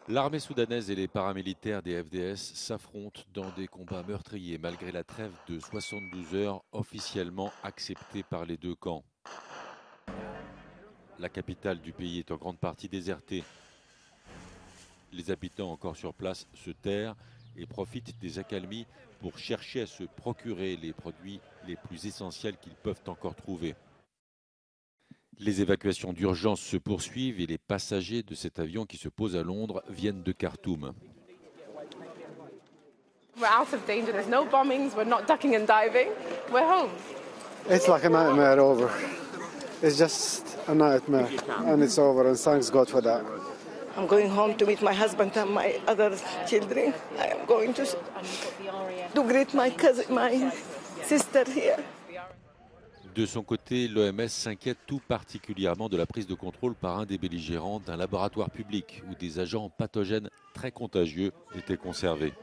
L'armée soudanaise et les paramilitaires des FDS s'affrontent dans des combats meurtriers malgré la trêve de 72 heures officiellement acceptée par les deux camps. La capitale du pays est en grande partie désertée. Les habitants encore sur place se terrent et profitent des accalmies pour chercher à se procurer les produits les plus essentiels qu'ils peuvent encore trouver. Les évacuations d'urgence se poursuivent et les passagers de cet avion qui se pose à Londres viennent de Khartoum. We're out of danger. There's no bombings. We're not ducking and diving. We're home. It's like a nightmare over. It's just a nightmare, and it's over, and thanks God for that. I'm going home to meet my husband and my other children. I am going to greet my cousin, my sister here. De son côté, l'OMS s'inquiète tout particulièrement de la prise de contrôle par un des belligérants d'un laboratoire public où des agents pathogènes très contagieux étaient conservés.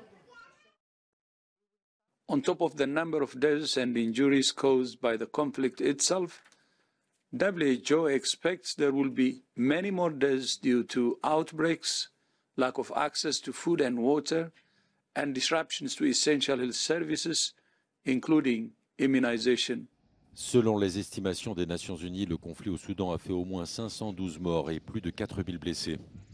On top of the number of deaths and injuries caused by the conflict itself, WHO expects there will be many more deaths due to outbreaks, lack of access to food and water, and disruptions to essential health services, including immunization. Selon les estimations des Nations Unies, le conflit au Soudan a fait au moins 512 morts et plus de 4000 blessés.